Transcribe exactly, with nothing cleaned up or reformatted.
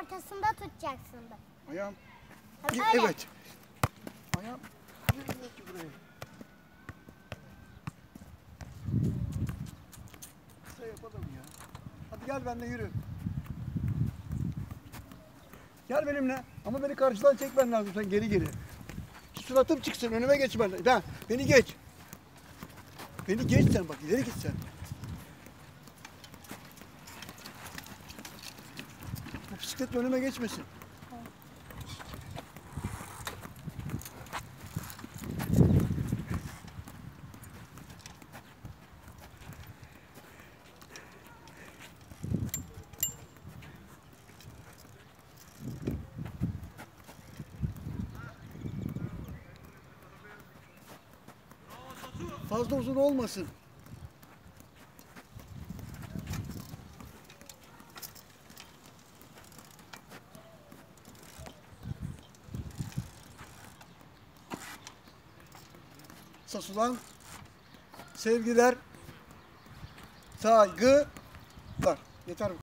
ortasında tutacaksın da. Ayağım. Öyle. Evet. Ayağım. Girmiyor ki buraya. Kısa yapalım ya. Hadi gel benimle yürü. Gel benimle. Ama beni karşıdan çekmen lazım sen geri geri. Suratım çıksın önüme geç ben. Ben beni geç. Beni geç sen bak ileri git sen. Bu bisiklet önüme geçmesin. Fazla uzun olmasın. Sasulan sevgiler, saygılar. Yeter.